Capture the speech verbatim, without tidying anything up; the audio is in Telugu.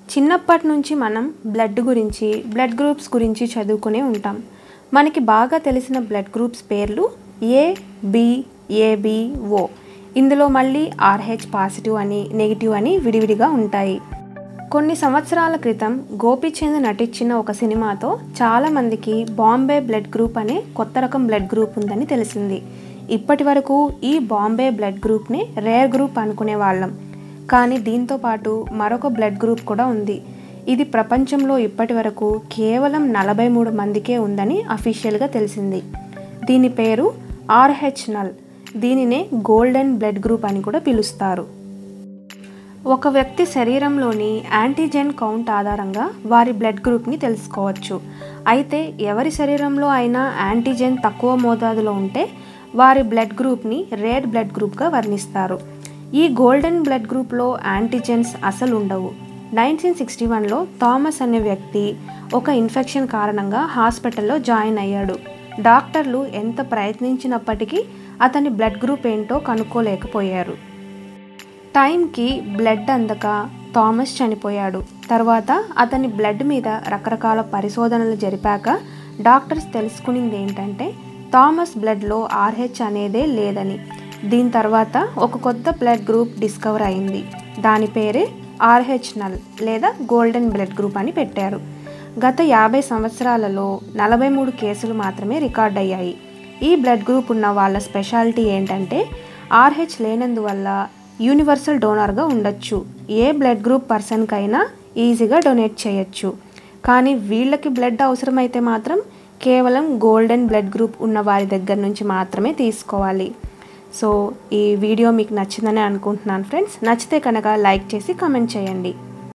చిన్నప్పటి నుంచి మనం బ్లడ్ గురించి బ్లడ్ గ్రూప్స్ గురించి చదువుకునే ఉంటాం. మనకి బాగా తెలిసిన బ్లడ్ గ్రూప్స్ పేర్లు ఏ, బి, ఏబి, ఓ. ఇందులో మళ్ళీ ఆర్హెచ్ పాజిటివ్ అని నెగిటివ్ అని విడివిడిగా ఉంటాయి. కొన్ని సంవత్సరాల క్రితం గోపీచంద్ నటించిన ఒక సినిమాతో చాలామందికి బాంబే బ్లడ్ గ్రూప్ అనే కొత్త రకం బ్లడ్ గ్రూప్ ఉందని తెలిసింది. ఇప్పటి వరకు ఈ బాంబే బ్లడ్ గ్రూప్ని రేర్ గ్రూప్ అనుకునే వాళ్ళం. కానీ దీంతో పాటు మరొక బ్లడ్ గ్రూప్ కూడా ఉంది. ఇది ప్రపంచంలో ఇప్పటి వరకు కేవలం నలభై మూడు మందికే ఉందని అఫీషియల్గా తెలిసింది. దీని పేరు ఆర్హెచ్ నల్. దీనినే గోల్డెన్ బ్లడ్ గ్రూప్ అని కూడా పిలుస్తారు. ఒక వ్యక్తి శరీరంలోని యాంటీజెన్ కౌంట్ ఆధారంగా వారి బ్లడ్ గ్రూప్ని తెలుసుకోవచ్చు. అయితే ఎవరి శరీరంలో అయినా యాంటీజెన్ తక్కువ మోతాదులో ఉంటే వారి బ్లడ్ గ్రూప్ని రేర్ బ్లడ్ గ్రూప్గా వర్ణిస్తారు. ఈ గోల్డెన్ బ్లడ్ గ్రూప్లో యాంటీజెన్స్ అసలు ఉండవు. నైన్టీన్ సిక్స్టీ వన్లో థామస్ అనే వ్యక్తి ఒక ఇన్ఫెక్షన్ కారణంగా హాస్పిటల్లో జాయిన్ అయ్యాడు. డాక్టర్లు ఎంత ప్రయత్నించినప్పటికీ అతని బ్లడ్ గ్రూప్ ఏంటో కనుక్కోలేకపోయారు. టైంకి బ్లడ్ అందక థామస్ చనిపోయాడు. తర్వాత అతని బ్లడ్ మీద రకరకాల పరిశోధనలు జరిపాక డాక్టర్స్ తెలుసుకునింది ఏంటంటే థామస్ బ్లడ్లో ఆర్హెచ్ అనేదే లేదని. దీని తర్వాత ఒక కొత్త బ్లడ్ గ్రూప్ డిస్కవర్ అయింది. దాని పేరే ఆర్హెచ్ నల్ లేదా గోల్డెన్ బ్లడ్ గ్రూప్ అని పెట్టారు. గత యాభై సంవత్సరాలలో నలభై మూడు కేసులు మాత్రమే రికార్డ్ అయ్యాయి. ఈ బ్లడ్ గ్రూప్ ఉన్న వాళ్ళ స్పెషాలిటీ ఏంటంటే ఆర్హెచ్ లేనందువల్ల యూనివర్సల్ డోనర్గా ఉండొచ్చు. ఏ బ్లడ్ గ్రూప్ పర్సన్కైనా ఈజీగా డొనేట్ చేయొచ్చు. కానీ వీళ్ళకి బ్లడ్ అవసరమైతే మాత్రం కేవలం గోల్డెన్ బ్లడ్ గ్రూప్ ఉన్న వారి దగ్గర నుంచి మాత్రమే తీసుకోవాలి. సో ఈ వీడియో మీకు నచ్చిందని అనుకుంటున్నాను ఫ్రెండ్స్. నచ్చితే కనుక లైక్ చేసి కామెంట్ చేయండి.